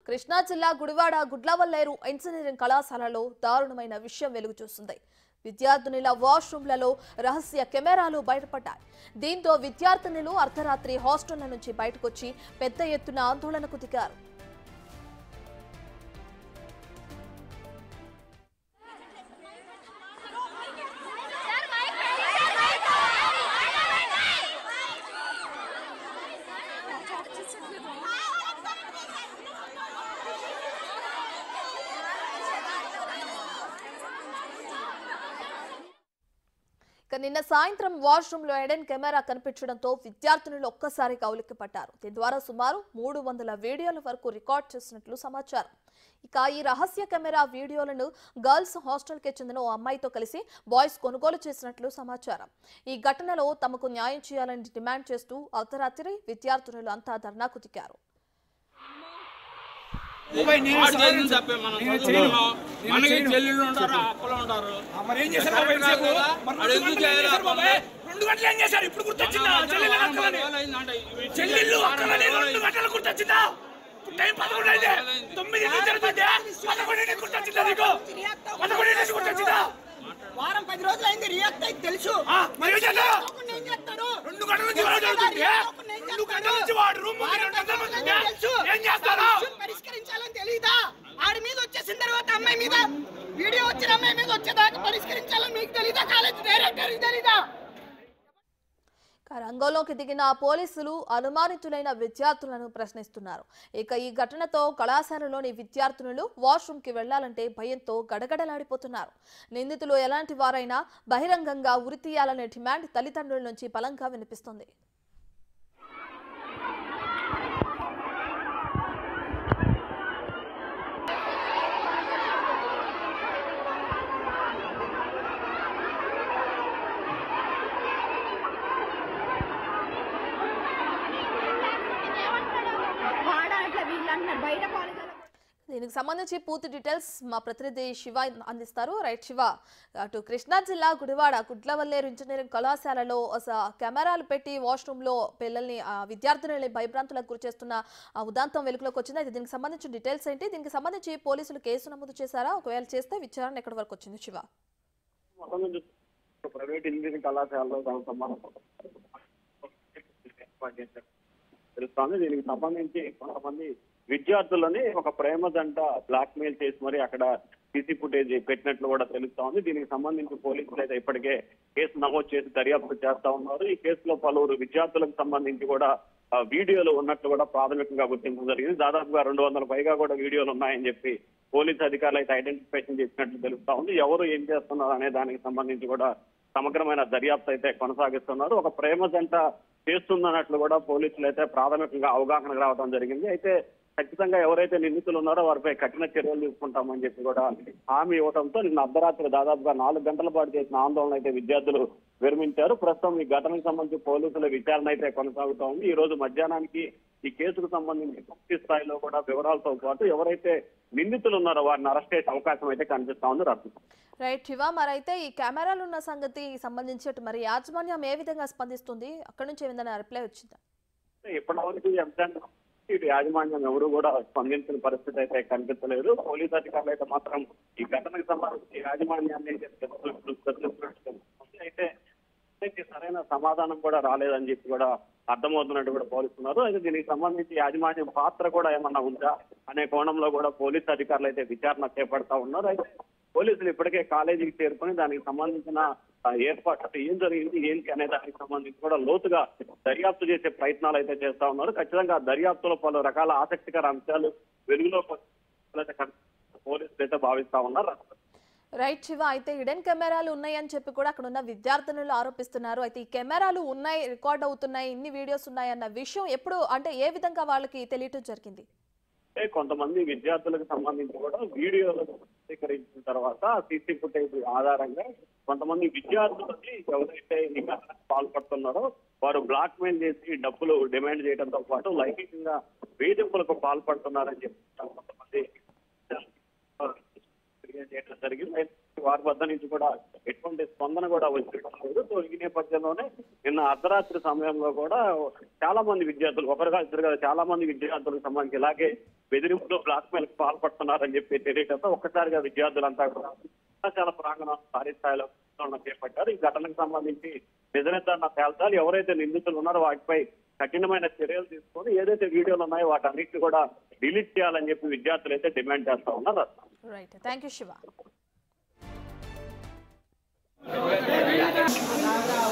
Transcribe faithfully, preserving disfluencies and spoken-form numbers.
కృష్ణా జిల్లా గుడివాడ గుడ్లవల్లేరు ఇంజనీరింగ్ కళాశాలలో దారుణమైన విషయం వెలుగు చూస్తుంది. విద్యార్థినుల వాష్రూమ్లలో రహస్య కెమెరాలు బయటపడ్డాయి. దీంతో విద్యార్థినులు అర్ధరాత్రి హాస్టళ్ల నుంచి బయటకొచ్చి పెద్ద ఎత్తున ఆందోళనకు దిగారు. నిన్న సాయంత్రం వాష్రూమ్ లో ఎడెన్ కెమెరా కనిపించడంతో విద్యార్థినులు ఒక్కసారిగా ఉలిక్కిపడ్డారు. దీని ద్వారా సుమారు మూడు వందల వీడియోల వరకు రికార్డ్ చేసినట్లు సమాచారం. ఇక ఈ రహస్య కెమెరా వీడియోలను గర్ల్స్ హాస్టల్ కి చెందిన ఓ అమ్మాయితో కలిసి బాయ్స్ కొనుగోలు చేసినట్లు సమాచారం. ఈ ఘటనలో తమకు న్యాయం చేయాలని డిమాండ్ చేస్తూ అర్ధరాత్రి విద్యార్థినులు అంతా ధర్నాకు దిగారు. వారం పది రోజులు అయింది రియాక్ట్ అయితే తెలుసు. పరిష్కరించాలని తెలియదా? ఆడి మీద వచ్చేసిన తర్వాత అమ్మాయి మీద వీడియో వచ్చిన అమ్మాయి మీద వచ్చేదాకా పరిష్కరించాలని మీకు తెలీదా? కాలేజ్ డైరెక్టర్ తెలీదా? రంగంలోకి దిగిన పోలీసులు అనుమానితులైన విద్యార్థులను ప్రశ్నిస్తున్నారు. ఇక ఈ ఘటనతో కళాశాలలోని విద్యార్థినులు వాష్రూమ్ కి వెళ్లాలంటే భయంతో గడగడలాడిపోతున్నారు. నిందితులు ఎలాంటి వారైనా బహిరంగంగా ఉరితీయాలనే డిమాండ్ తల్లిదండ్రుల నుంచి బలంగా వినిపిస్తుంది. దీనికి సంబంధించి పూర్తి డీటెయిల్స్ మా ప్రతినిధి శివ అందిస్తారు. రైట్ శివ, అటు కృష్ణా జిల్లా గుడివాడ గుడ్లవల్లేరు ఇంజనీరింగ్ కళాశాలలో కెమెరాలు పెట్టి వాష్రూమ్ లో పిల్లల్ని విద్యార్థులని భయభ్రాంతులకు గురి చేస్తున్న ఉదాంతం వెలుగులోకి వచ్చింది. అయితే దీనికి సంబంధించిన డీటెయిల్స్ ఏంటి? దీనికి సంబంధించి పోలీసులు కేసు నమోదు చేశారా? ఒకవేళ చేస్తే విచారణ ఎక్కడి వరకు వచ్చింది శివ? ప్రైవేట్ ఇంజనీరింగ్ కళాశాలలో తెలుస్తోంది. దీనికి సంబంధించి కొంతమంది విద్యార్థులని ఒక ప్రేమ జంట బ్లాక్ మెయిల్ చేసి మరి అక్కడ సీసీ ఫుటేజ్ పెట్టినట్లు కూడా తెలుస్తోంది. దీనికి సంబంధించి పోలీసులు అయితే ఇప్పటికే కేసు నమోదు చేసి దర్యాప్తు చేస్తా ఉన్నారు. ఈ కేసులో పలువురు విద్యార్థులకు సంబంధించి కూడా వీడియోలు ఉన్నట్లు కూడా ప్రాథమికంగా గుర్తించడం జరిగింది. దాదాపుగా రెండు వందల పైగా కూడా వీడియోలు ఉన్నాయని చెప్పి పోలీసు అధికారులు అయితే ఐడెంటిఫికేషన్ చేసినట్లు తెలుస్తా ఉంది. ఎవరు ఏం చేస్తున్నారు అనే దానికి సంబంధించి కూడా సమగ్రమైన దర్యాప్తు అయితే కొనసాగిస్తున్నారు. ఒక ప్రేమ జంట చేస్తుందన్నట్లు కూడా పోలీసులు అయితే ప్రాథమికంగా అవగాహన రావడం జరిగింది. అయితే ఖచ్చితంగా ఎవరైతే నిందితులు ఉన్నారో వారిపై కఠిన చర్యలు తీసుకుంటామని చెప్పి కూడా హామీ ఇవ్వడంతో నిన్న అర్ధరాత్రి దాదాపుగా నాలుగు గంటల పాటు చేసిన ఆందోళన అయితే విద్యార్థులు విరమించారు. ప్రస్తుతం ఈ ఘటనకు సంబంధించి పోలీసుల విచారణ అయితే కొనసాగుతా ఉంది. ఈ రోజు మధ్యాహ్నానికి ఈ కేసుకు సంబంధించి పూర్తి స్థాయిలో కూడా వివరాలతో పాటు ఎవరైతే నిందితులు ఉన్నారో వారిని అరెస్ట్ చేసే అవకాశం అయితే కనిపిస్తా ఉంది. రద్దు రైట్ శివ, మరైతే ఈ కెమెరాలు ఉన్న సంగతి సంబంధించి మరి యాజమాన్యం ఏ విధంగా స్పందిస్తుంది? అక్కడి నుంచి ఏమైనా రిప్లై వచ్చిందా? ఇప్పటివరకు ఎంతంటే ఇటు యాజమాన్యం ఎవరు కూడా స్పందించిన పరిస్థితి అయితే కనిపించలేదు. పోలీసు అధికారులు అయితే మాత్రం ఈ ఘటనకు సంబంధించి యాజమాన్యాన్ని అయితే సరైన సమాధానం కూడా రాలేదని చెప్పి కూడా అర్థమవుతున్నట్టు కూడా పోలీసున్నారు. అయితే దీనికి సంబంధించి యాజమాన్యం పాత్ర కూడా ఏమన్నా ఉందా అనే కోణంలో కూడా పోలీసు అధికారులు అయితే విచారణ చేపడతా ఉన్నారు. అయితే పోలీసులు ఇప్పటికే కాలేజీకి చేరుకొని దానికి సంబంధించిన ఏర్పాటు ఏం జరిగింది ఏంటి అనే దానికి సంబంధించి కూడా లోతుగా దర్యాప్తు చేసే ప్రయత్నాలు అయితే చేస్తా ఉన్నారు. ఖచ్చితంగా దర్యాప్తులో పలు రకాల ఆసక్తికర అంశాలు వెలుగులో పోలీసులు అయితే భావిస్తా ఉన్నారు. రైట్ శివ, అయితే హిడెన్ కెమెరాలు ఉన్నాయని చెప్పి కూడా అక్కడ ఉన్న విద్యార్థినులు ఆరోపిస్తున్నారు. అయితే ఈ కెమెరాలు ఉన్నాయి, రికార్డ్ అవుతున్నాయి, ఇన్ని వీడియోస్ ఉన్నాయి అన్న విషయం ఎప్పుడు అంటే ఏ విధంగా వాళ్ళకి తెలియటం జరిగింది? కొంతమంది విద్యార్థులకు సంబంధించి కూడా వీడియోలు స్వీకరించిన తర్వాత సీసీ ఫుటేజ్ ఆధారంగా కొంతమంది విద్యార్థులకి ఎవరైతే ఈ ఘటనకు పాల్పడుతున్నారో వారు బ్లాక్ మెయిల్ చేసి డబ్బులు డిమాండ్ చేయడంతో పాటు లైంగికంగా వేధింపులకు పాల్పడుతున్నారని చెప్పి కొంతమంది చేయడం జరిగింది. వారి వద్ద నుంచి కూడా ఎటువంటి స్పందన కూడా వచ్చింది. సో ఈ నేపథ్యంలోనే నిన్న అర్ధరాత్రి సమయంలో కూడా చాలా మంది విద్యార్థులు ఒకరుగా ఇద్దరు కదా చాలా మంది విద్యార్థులకు సంబంధించి ఇలాగే బెదిరింపులో బ్లాక్ మెయిల్ పాల్పడుతున్నారని చెప్పి తెలియడంతో ఒక్కసారిగా విద్యార్థులంతా కూడా కళాశాల ప్రాంగణం భారీ స్థాయిలో ఆందోళన చేపట్టారు. ఈ ఘటనకు సంబంధించి నిజనిర్ధారణ తేల్చాలి, ఎవరైతే నిందితులు ఉన్నారో వాటిపై కఠినమైన చర్యలు తీసుకొని ఏదైతే వీడియోలు ఉన్నాయో వాటన్నిటిని కూడా డిలీట్ చేయాలని చెప్పి విద్యార్థులు అయితే డిమాండ్ చేస్తా ఉన్నారు. Right, thank you Shiva.